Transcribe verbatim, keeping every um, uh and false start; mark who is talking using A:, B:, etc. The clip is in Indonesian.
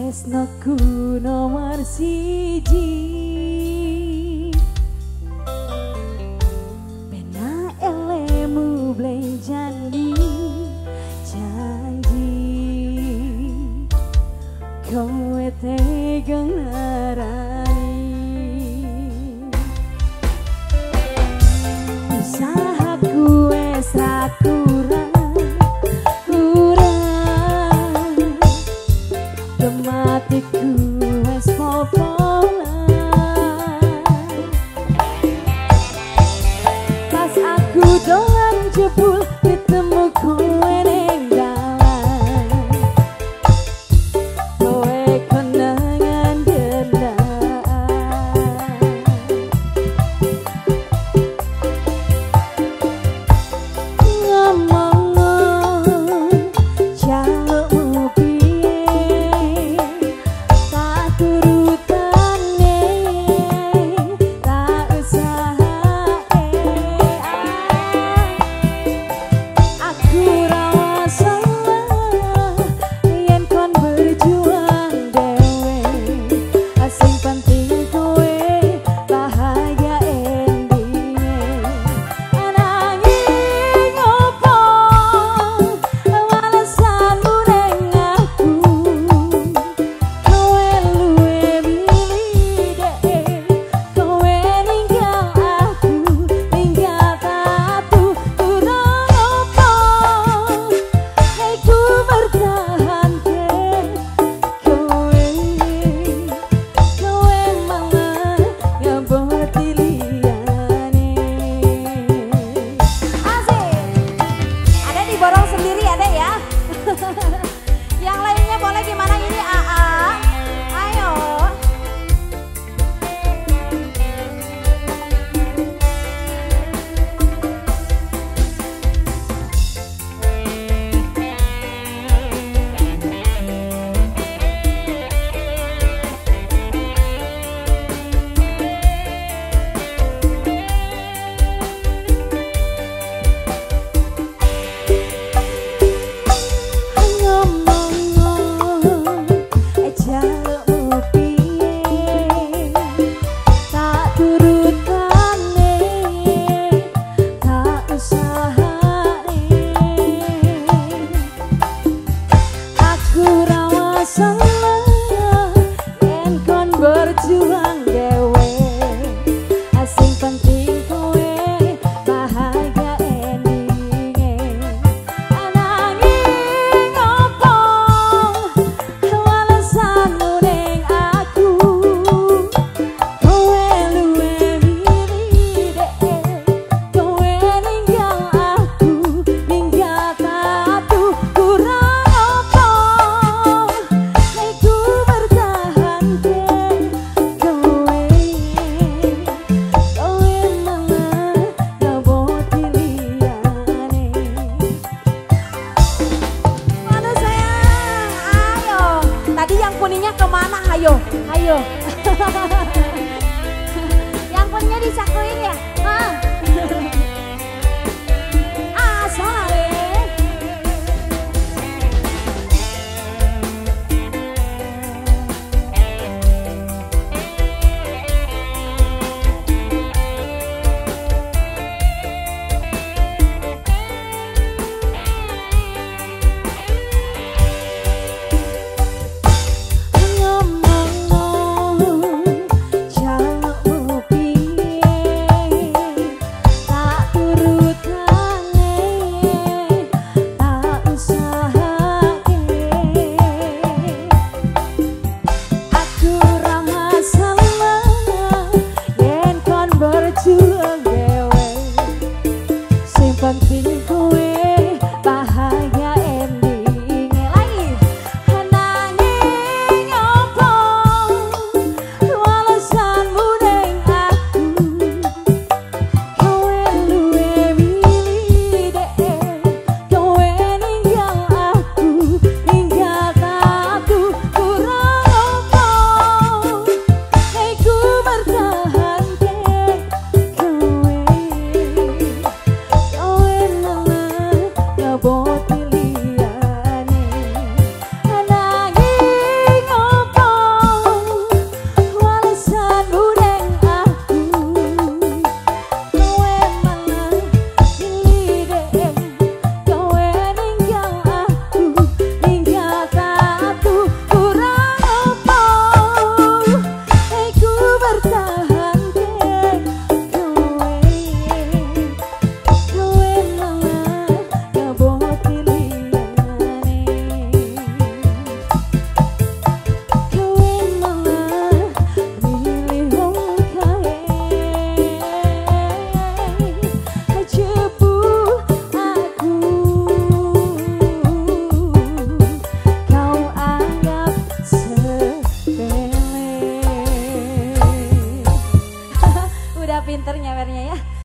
A: tresnoku nomor siji. Pena elemu blenjani janji kowe tegang larani. Usahaku wes ra kurang matiku wes popolan. Pas aku dolan jebul ketemu kowe ning dalan, kowe konangan gendaan. Ngomong jalukmu yang lainnya boleh gimana ini A A? Ayo. Berjuang dewe, asing penting kowe bahagia endinge. Ananging opo walesanmu ning aku, kowe luwe milih dek, kowe ninggal aku, ninggal tatu. Kurang opo nek ku bertahan ke kuningnya kemana? Ayo, ayo. Yang kuningnya disakuin ya.